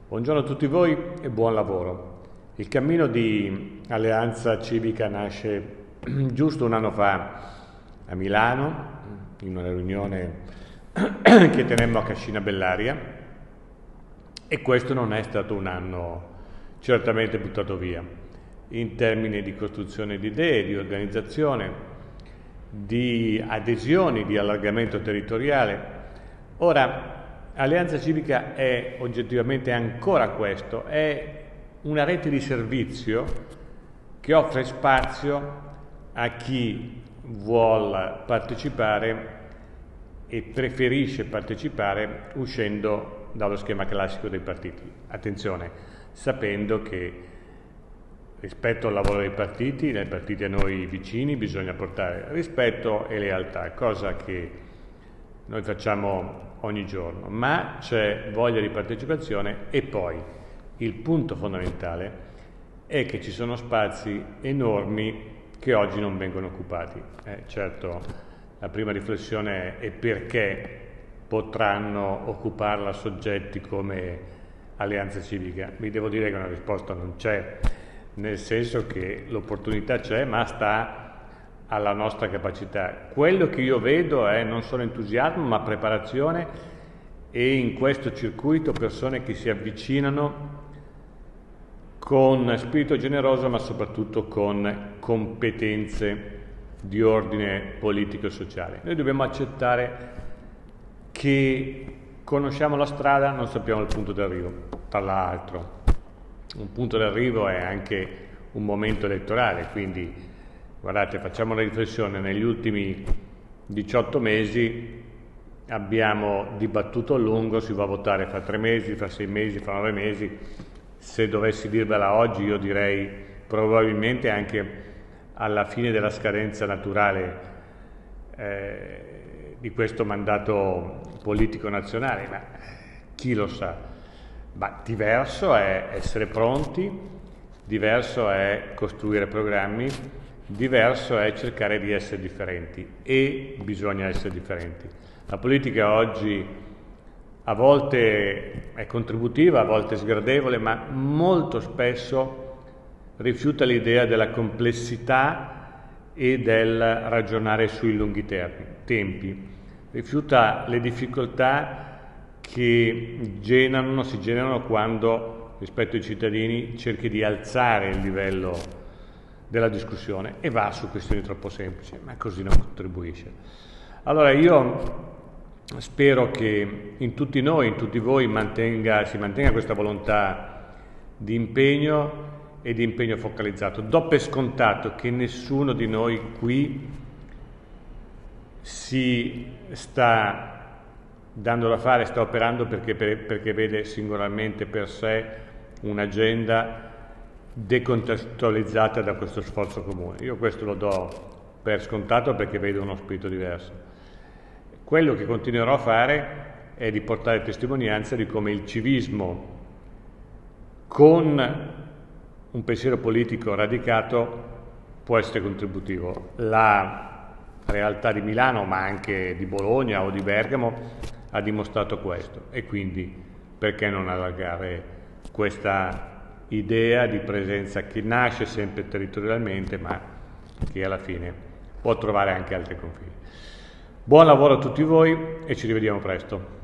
Buongiorno a tutti voi e buon lavoro. Il cammino di Alleanza Civica nasce giusto un anno fa a Milano, in una riunione che tenemmo a Cascina Bellaria, e questo non è stato un anno certamente buttato via, in termini di costruzione di idee, di organizzazione, di adesioni, di allargamento territoriale. Ora, Alleanza Civica è oggettivamente ancora questo, è una rete di servizio che offre spazio a chi vuol partecipare e preferisce partecipare uscendo dallo schema classico dei partiti. Attenzione, sapendo che rispetto al lavoro dei partiti, nei partiti a noi vicini, bisogna portare rispetto e lealtà, cosa che noi facciamo ogni giorno, ma c'è voglia di partecipazione e poi il punto fondamentale è che ci sono spazi enormi che oggi non vengono occupati. Certo, la prima riflessione è perché potranno occuparla soggetti come Alleanza Civica. Vi devo dire che una risposta non c'è, nel senso che l'opportunità c'è, ma sta alla nostra capacità. Quello che io vedo è non solo entusiasmo, ma preparazione, e in questo circuito persone che si avvicinano con spirito generoso, ma soprattutto con competenze di ordine politico e sociale. Noi dobbiamo accettare che conosciamo la strada, non sappiamo il punto d'arrivo. Tra l'altro, un punto d'arrivo è anche un momento elettorale, quindi guardate, facciamo una riflessione: negli ultimi 18 mesi abbiamo dibattuto a lungo, si va a votare fra 3 mesi, fra 6 mesi, fra 9 mesi. Se dovessi dirvela oggi, io direi probabilmente anche alla fine della scadenza naturale di questo mandato politico nazionale, ma chi lo sa? Ma diverso è essere pronti, diverso è costruire programmi, diverso è cercare di essere differenti, e bisogna essere differenti. La politica oggi a volte è contributiva, a volte è sgradevole, ma molto spesso rifiuta l'idea della complessità e del ragionare sui lunghi tempi, rifiuta le difficoltà che si generano quando rispetto ai cittadini cerchi di alzare il livello della discussione e va su questioni troppo semplici, ma così non contribuisce. Allora io spero che in tutti noi, in tutti voi si mantenga questa volontà di impegno e di impegno focalizzato. Do per scontato che nessuno di noi qui si sta dando da fare, sta operando perché vede singolarmente per sé un'agenda decontestualizzata da questo sforzo comune. Io questo lo do per scontato perché vedo uno spirito diverso. Quello che continuerò a fare è di portare testimonianza di come il civismo, con un pensiero politico radicato, può essere contributivo. La realtà di Milano, ma anche di Bologna o di Bergamo, ha dimostrato questo, e quindi perché non allargare questa idea di presenza che nasce sempre territorialmente, ma che alla fine può trovare anche altri confini. Buon lavoro a tutti voi e ci rivediamo presto.